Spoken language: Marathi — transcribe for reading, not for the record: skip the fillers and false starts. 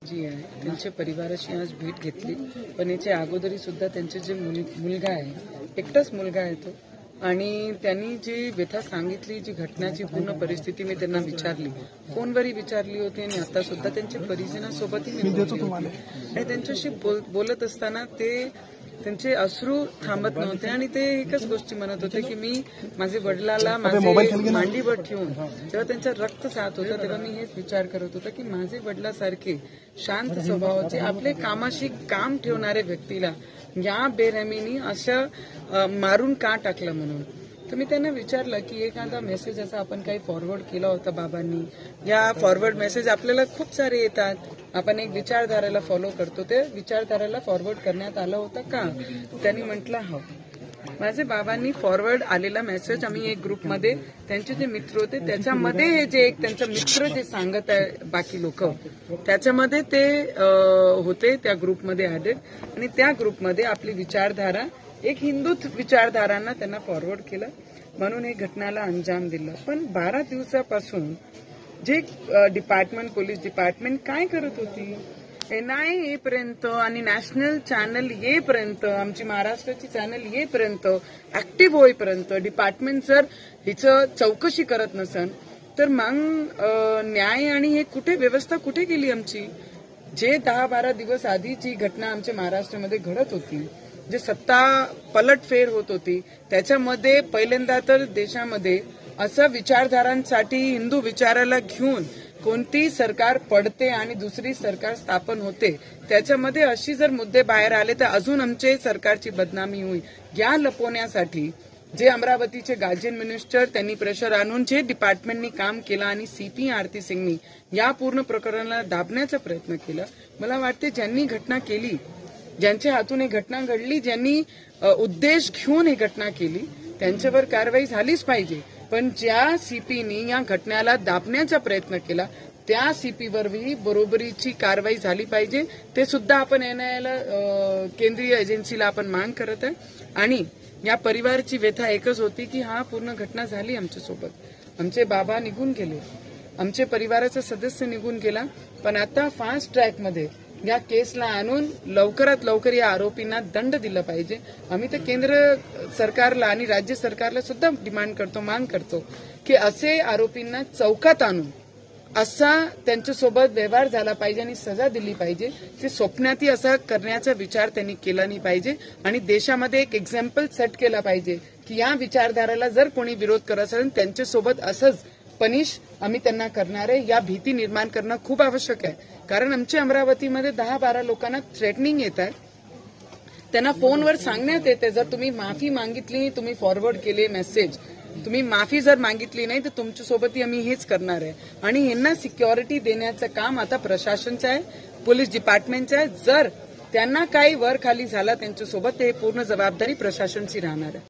जी आहे त्यांच्या परिवाराशी आज भेट घेतली, पण याच्या अगोदरी सुद्धा त्यांचे जे मुलगा आहे, एकटाच मुलगा आहे तो, आणि त्यांनी जी व्यथा सांगितली, जी घटनाची पूर्ण परिस्थिती मी त्यांना विचारली, फोनवरही विचारली होती आणि आता सुद्धा त्यांच्या परिजनासोबतही मी बोलली होती. आणि त्यांच्याशी बोलत असताना त्यांचे अश्रू थांबत नव्हते आणि ते एकच गोष्टी म्हणत होते की मी माझे वडिलाला माझे मांडीवर ठेवून जेव्हा त्यांचा रक्त साथ होता तेव्हा मी हेच विचार करत होता की माझे वडिलासारखे शांत स्वभावाचे आपले कामाशी काम ठेवणारे व्यक्तीला या बेरहमीने असं मारून का टाकलं म्हणून. तर मी त्यांना विचारलं की एखादा मेसेज असा आपण काही फॉरवर्ड केला होता बाबांनी, या फॉरवर्ड मेसेज आपल्याला खूप सारे येतात, आपण एक विचारधाराला फॉलो करतो, ते विचारधाराला फॉरवर्ड करण्यात आला होता का. त्यांनी म्हटलं हो. माझे बाबांनी फॉरवर्ड आलेला मेसेज आम्ही एक ग्रुपमध्ये, त्यांचे जे मित्र होते त्याच्यामध्ये हे जे एक त्यांचा मित्र जे सांगत आहे बाकी लोक, त्याच्यामध्ये ते होते, त्या ग्रुपमध्ये आले आणि त्या ग्रुपमध्ये आपली विचारधारा एक हिंदू विचारधारांना त्यांना फॉरवर्ड केलं म्हणून हे घटनाला अंजाम दिला. पण 12 दिवसापासून जे डिपार्टमेंट, पोलीस डिपार्टमेंट काय करत होती, एनआयए येईपर्यंत आणि नॅशनल चॅनल येईपर्यंत, आमची महाराष्ट्राची चॅनल येईपर्यंत, ऍक्टिव्ह होईपर्यंत डिपार्टमेंट जर हिचं चौकशी करत नसन तर मग न्याय आणि हे कुठे व्यवस्था कुठे गेली आमची. जे 10-12 दिवस आधी जी घटना आमच्या महाराष्ट्रामध्ये घडत होती, जे सत्ता पलटफेर होत होती, त्याच्यामध्ये पहिल्यांदा तर देशामध्ये असं विचारधारांसाठी हिंदू विचाराला घेऊन कोणती सरकार पडते आणि दुसरी सरकार स्थापन होते, त्याच्यामध्ये अशी जर मुद्दे बाहेर आले तर अजून आमचे सरकारची बदनामी होईल. या लपवण्यासाठी जे अमरावतीचे गार्जियन मिनिस्टर त्यांनी प्रेशर आणून जे डिपार्टमेंटनी काम केलं आणि सीपी आरती सिंगनी या पूर्ण प्रकरणाला दाबण्याचा प्रयत्न केला. मला वाटते ज्यांनी घटना केली, ज्यांच्या हातून ही घटना घडली, ज्यांनी उद्देश घेऊन ही घटना केली, त्यांच्यावर कारवाई झालीच पाहिजे. पण ज्या सीपीनी या घटनेला दाबण्याचा प्रयत्न केला त्या सीपीवरही बरोबरीची कारवाई झाली पाहिजे. ते सुद्धा आपण एनआयएला, केंद्रीय एजन्सीला आपण मांग करत आहे. आणि या परिवाराची व्यथा एकच होती की हा पूर्ण घटना झाली आमच्यासोबत, आमचे बाबा निघून गेले, आमचे परिवाराचा सदस्य निघून गेला, पण आता फास्ट ट्रॅकमध्ये या केसला आणून लवकरात लवकर या आरोपींना दंड दिला पाहिजे. आम्ही तर केंद्र सरकारला आणि राज्य सरकारला सुद्धा डिमांड करतो, मांग करतो की असे आरोपींना चौकात आणून असा त्यांच्यासोबत व्यवहार झाला पाहिजे आणि सजा दिली पाहिजे. ते स्वप्नातही असा करण्याचा विचार त्यांनी केला नाही पाहिजे आणि देशामध्ये एक एक्झाम्पल सेट केला पाहिजे की या विचारधाराला जर कोणी विरोध करत असेल त्यांच्यासोबत असंच पनिश आम्ही त्यांना करणार आहे. या भीती निर्माण करणं खूप आवश्यक आहे, कारण आमच्या अमरावतीमध्ये 10-12 लोकांना थ्रेटनिंग येत आहे. त्यांना फोनवर सांगण्यात येते जर तुम्ही माफी मागितली, तुम्ही फॉरवर्ड केले मेसेज, तुम्ही माफी जर मागितली नाही तर तुमच्यासोबतही आम्ही हेच करणार आहे. आणि यांना सिक्युरिटी देण्याचं काम आता प्रशासनचं आहे, पोलीस डिपार्टमेंटचं आहे. जर त्यांना काही वर खाली झाला त्यांच्यासोबत, ते पूर्ण जबाबदारी प्रशासनची राहणार आहे.